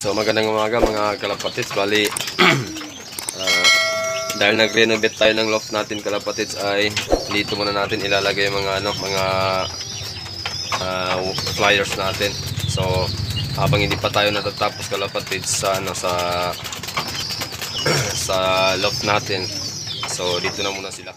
So magandang umaga mga kalapatids. Bali dahil nag-renovate tayo ng loft natin kalapatids, ay dito muna natin ilalagay mga flyers natin. So habang hindi pa tayo natatapos kalapatids sa sa loft natin, so dito na muna sila.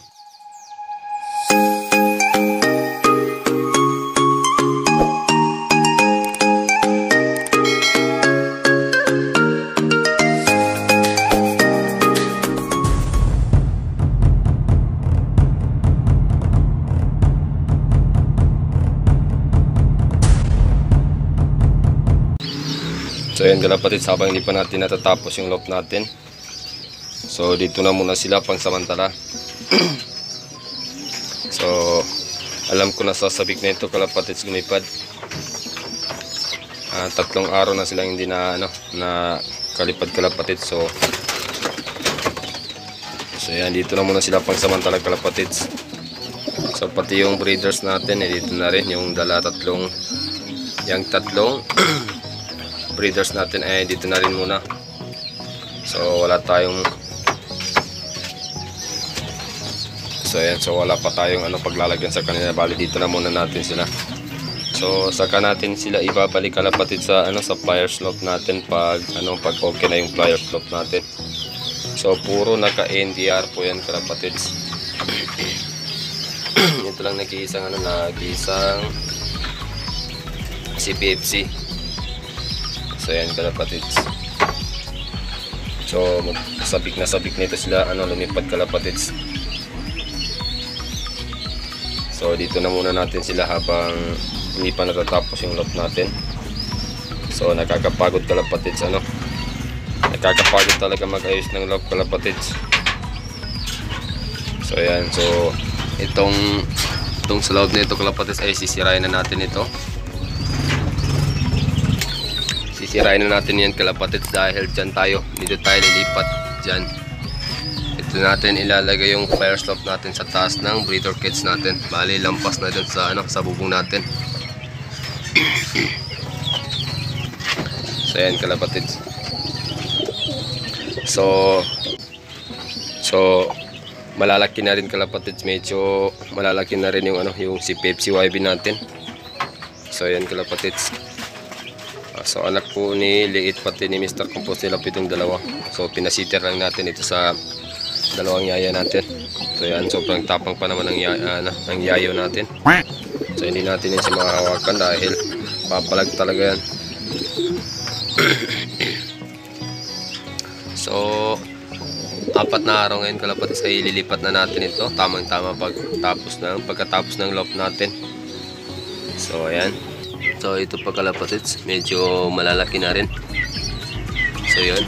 So ayan kalapatids, habang hindi pa natin natatapos yung loft natin, so dito na muna sila pang samantala. So alam ko na sasabik na ito kalapatids lumipad. 3 araw na silang hindi na kalipad kalapatids. So ayan, dito na muna sila pang samantala kalapatids. So pati yung breeders natin dito na rin, yung tatlong breeders natin dito na rin muna. So wala tayong wala pa tayong paglalagyan sa kanila. Bali dito na muna natin sila. So saka natin sila ibabalik kalapatid sa flyers loft natin pag okay na yung flyers loft natin. So puro naka NDR po yan kalapatids. Ito lang nag-iisang CPFC. So ayan kalapatids. So sabik na ito sila lumipad kalapatids. So dito na muna natin sila habang hindi pa natatapos yung loft natin. So nakakapagod kalapatids, nakakapagod talaga mag-ayos ng loft kalapatids. So ayan, so itong sa loob nito kalapatids ay sisirain na natin ito. Sisirain na natin yan kalapatids dahil dito tayo lilipat dyan. Ito natin ilalagay yung fire slope natin sa taas ng breeder cage natin. Bali lampas na dun sa bubong natin. So yan kalapatids. So malalaki na rin kalapatids, medyo malalaki na rin yung si Pepsi YB natin. So yan kalapatids. So anak po ni Liit pati ni Mr. Compose nila po itong dalawa. So pinasiter lang natin ito sa dalawang yaya natin. So yan, sobrang tapang pa naman ng yayo natin. So hindi natin yan siya makahawakan dahil papalag talaga yan. So 4 na araw ngayon kalapatids ay ililipat na natin ito. Tamang-tama pagkatapos ng loft natin. So ayan. So ito pa kalapatids, medyo malalaki na rin. So yun,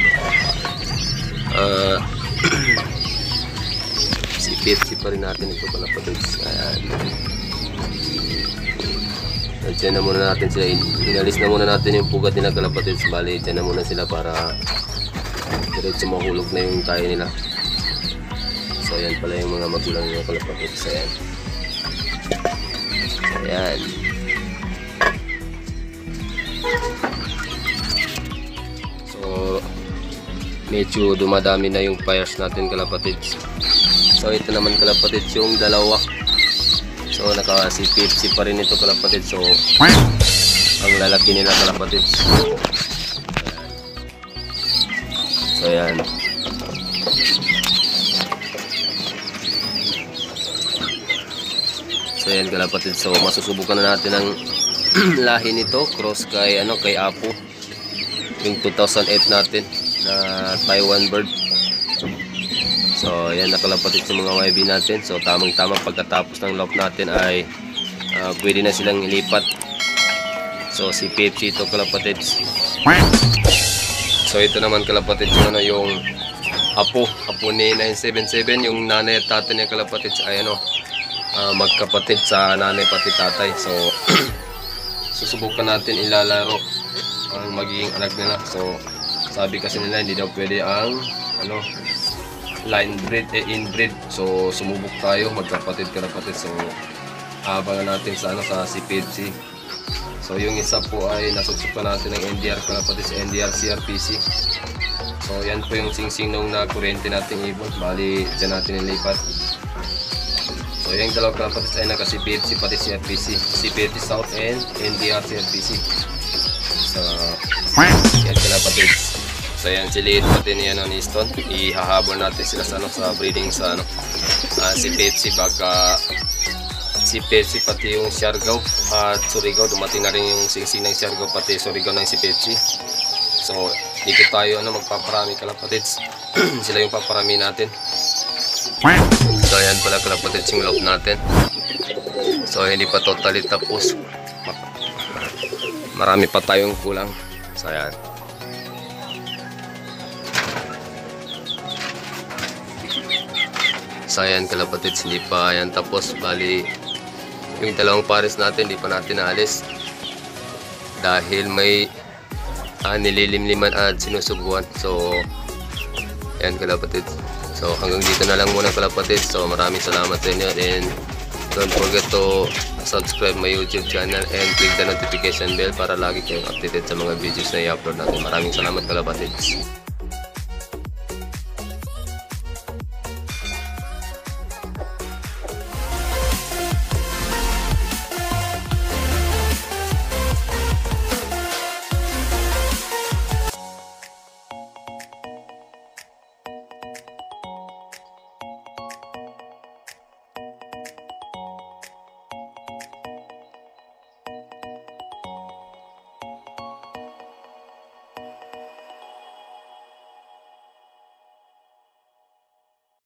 si Pepsi pa rin natin ito kalapatids. Ayan, dyan na muna natin sila, inalis na muna natin yung pugat nila kalapatids. Bali dyan na muna sila para diretso mahulog na yung tayo nila. So ayan pala yung mga magulang nila kalapatids. Ayan, so ayan. So medyo dumadami na yung fires natin kalapatids. So ito naman kalapatids yung dalawa. So naka si Pepsi pa rin ito kalapatids. So ang lalaki nila kalapatids. So ayan. So ayan kalapatids. So masusubukan na natin ang lahi nito, cross kay Apo, yung 2008 natin na Taiwan bird. So ayan nakalapatids yung mga YB natin. So tamang-tama pagkatapos ng loft natin ay pwede na silang ilipat. So si Pepsi ito kalapatids. So ito naman kalapatids yung Apo ni 977, yung nanay at tatay niya kalapatids ay magkapatid sa nanay pati tatay. So susubukan natin ilalaro ang magiging anak nila. So sabi kasi nila hindi daw pwede ang line breed inbreed. So sumubok tayo magkapatid kalapatids. So abangan natin sa si Pepsi. So yung isa po ay nasusukan natin ng NDR kalapatids, NDR CRPC. So yan po yung singsing nung na kuryente nating ibon. Bali dyan natin nilipat. So yung dalawang kalapatids ay naka CPFC pati CRPC. CPFC South and NDR CRPC. So yan kalapatids. So yan siliit pati ni Stone. Ihahabol natin sila sa sa breeding sa CPFC baka CPFC pati yung Siargao at Surigao. Dumating na rin yung singsing ng Siargao pati Surigao ng CPFC. So dito tayo magpaparami kalapatids. Sila yung paparami natin. So ayan pala kalapatids yung loob natin. So hindi pa totally tapos. Marami pa tayong kulang. So ayan. So ayan kalapatids, hindi pa yan tapos. Bali yung dalawang pares natin hindi pa natin naalis dahil may nililimliman at sinusubuan. So ayan kalapatids. So hanggang dito na lang muna kalapatids. So maraming salamat sa inyo and don't forget to subscribe my YouTube channel and click the notification bell para lagi kayong updated sa mga videos na i-upload natin. Maraming salamat kalapatids.